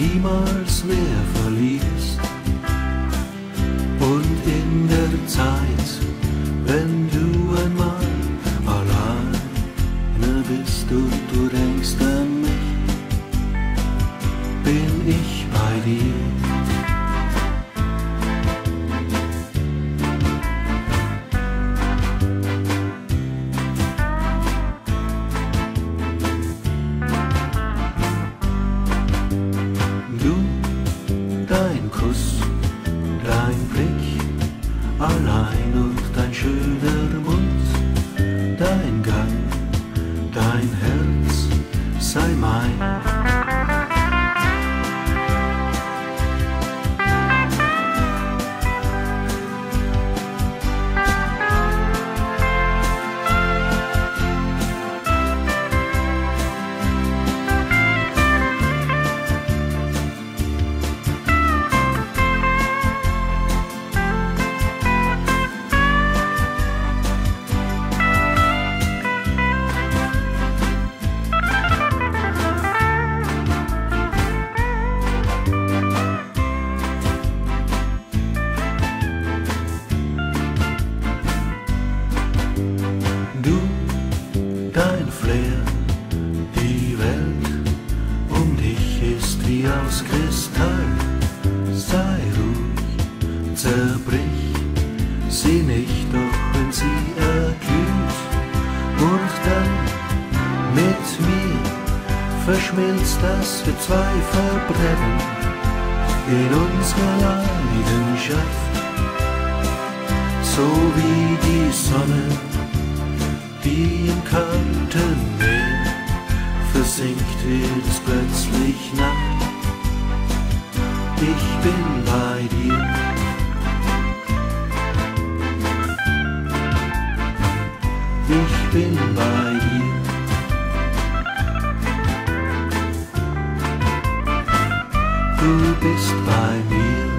niemals mehr verlierst. Und in der Zeit, wenn du einmal alleine bist und du denkst an mich, bin ich bei dir. Dein Kuss, dein Blick, allein und dein schöner Mund, dein Gang, dein Herz sei mein. Du, dein Flair, die Welt um dich ist wie aus Kristall. Sei ruhig, zerbrich sie nicht, doch wenn sie erglüht. Und dann mit mir verschmilzt, dass wir zwei verbrennen in unserer Leidenschaft, so wie die Sonne, die im kalten Meer versinkt, wird es plötzlich Nacht. Ich bin bei dir. Ich bin bei dir. Du bist bei mir.